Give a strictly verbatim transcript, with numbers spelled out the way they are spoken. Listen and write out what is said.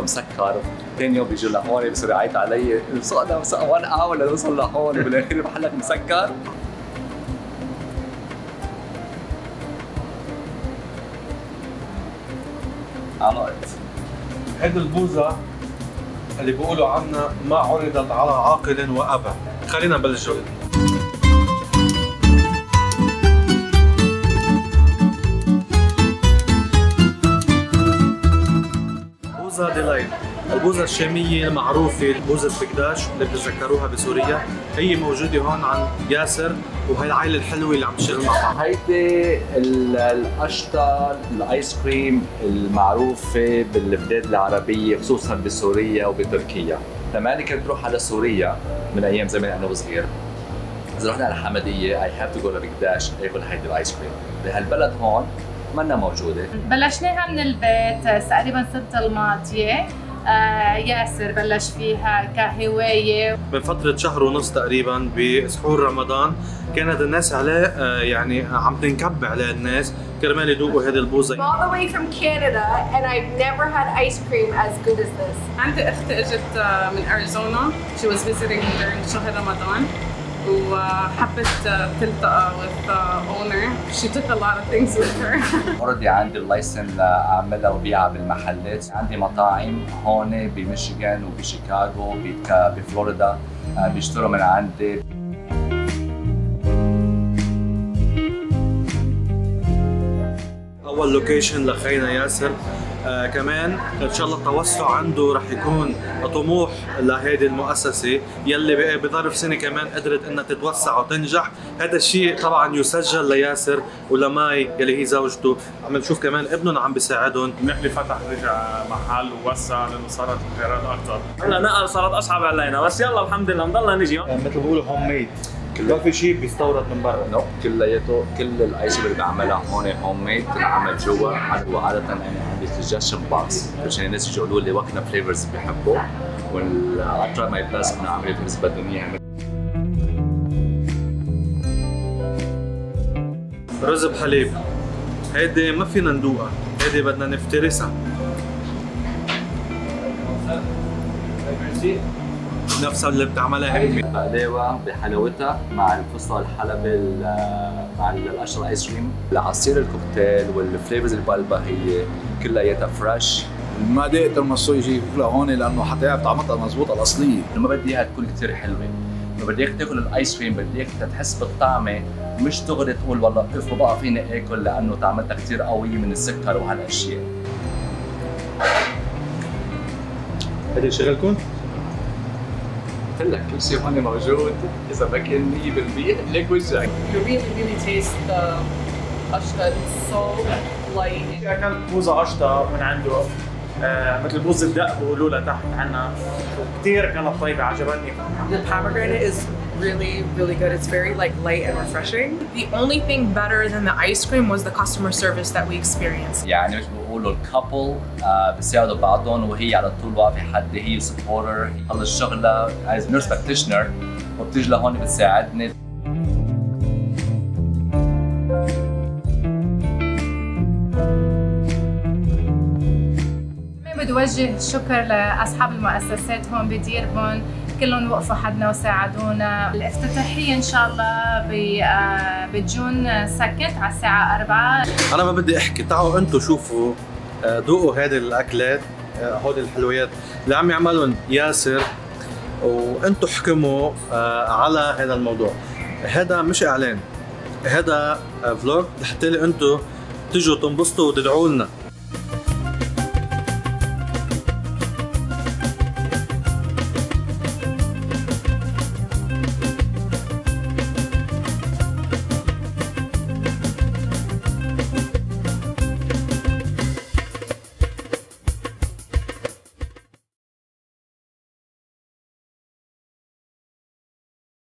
مسكر، ثاني يوم بيجوا لهون بصيروا يعيطوا علي سوقنا واحد اور لنوصل لهون وبالاخير محلك مسكر. علقت. هيدي البوظة اللي بيقولوا عنها ما عرضت على عاقل وأبى. خلينا نبلش جولة. بوظة ديلايت، البوظة الشامية المعروفة، البوظة بقداش اللي بتتذكروها بسوريا، هي موجودة هون عند ياسر وهي العائلة الحلوة اللي عم تشتغل مع بعض. هيدي القشطة الايس كريم المعروفة بالبلاد العربية خصوصا بسوريا وبتركيا. لما انا كنت روح على سوريا من ايام زمان انا وصغير، اذا رحنا على الحمدية اي هاف تو جو لبقداش اكل هيدي الايس كريم. بهالبلد هون منا موجودة. بلشناها من البيت تقريبا السنة الماضية. آه ياسر بلش فيها كهواية. من فترة شهر ونص تقريبا بسحور رمضان كانت الناس عليه آه يعني عم تنكب عليه الناس كرمال يذوقوا هذه البوظة. All the way from Canada and I've never had ice cream as good as this. عندي أختي إجت من أريزونا. She was visiting during شهر رمضان. وحبت تلتقى with the owner. She took a lot of things with her. اوريدي عندي اللايسن لاعملها وبيعها بالمحلات، عندي مطاعم هون بميشيغان وبشيكاغو بفلوريدا بيشتروا من عندي. اول لوكيشن لخينا ياسر. آه كمان ان شاء الله التوسع عنده رح يكون طموح لهيدي المؤسسه يلي بظرف سنه كمان قدرت انها تتوسع وتنجح. هذا الشيء طبعا يسجل لياسر ولماي يلي هي زوجته. عم نشوف كمان ابنهم عم بيساعدهم. منيح فتح رجع محل ووسع لانه صارت الخيارات اكثر. هلا نقل صارت اصعب علينا بس يلا الحمد لله نضلنا نجي. مثل ما بيقولوا هوم ميد، ما في شيء بيستورد من برا. نو كلياته كل الايس اللي بعملها هون هوم ميد بتنعمل جوا. وعاده انا عندي سجشن بوكس عشان الناس يجوا يقولوا لي وكنا فليفرز بيحبوا والاترا ماي بلس انا عامل فليفرز بدهم اياها. رز بحليب هيدي ما فينا ندوقها، هيدي بدنا نفترسها. نفسها اللي بتعملها امي. بقلاوه بحلاوتها مع الفستق الحلبي مع القشطه الايس كريم، العصير الكوكتيل والفليفرز اللي بقلبها هي كلياتها فريش. ما دقت المصو يجي لهون لانه حتى يعرف طعمتها مضبوطه الاصليه. ما بدي اياها تكون كثير حلوه، ما بدي اياك تاكل الايس كريم، بدي اياك تحس بالطعمه مش تغري تقول والله اف بقى فيني اكل لانه طعمتها كثير قويه من السكر وهالاشياء. هيدي شغلكم؟ قلت لك كل شيء هون موجود، اذا ما كان مية بالمية ليك وجهك. You really really taste the قشطة. It's so light. اكلت بوظة قشطة من عنده آه مثل بوظة الدق بيقولوا لها تحت عنا، وكثير كانت طيبة عجبتني. The pomegranate is really really good. It's very like light and refreshing. The only thing better than the ice cream was the customer service that we experienced. يعني مش بقولوا الكابل آه بيساعدوا بعضهم وهي على طول واقفة حد هي سبورتر، خلص شغلها از نيرس براكتيشنر وبتيجي لهون بتساعدني. بدي اوجه الشكر لاصحاب المؤسسات هون بديربون، كلهم وقفوا حدنا وساعدونا. الافتتاحيه ان شاء الله بجون سكند على الساعه أربعة. انا ما بدي احكي، تعالوا انتم شوفوا ذوقوا هذه الاكلات، هودي الحلويات اللي عم يعملهم ياسر، وانتم احكموا على هذا الموضوع. هذا مش اعلان، هذا فلوج لحتى انتم تجوا تنبسطوا وتدعوا لنا.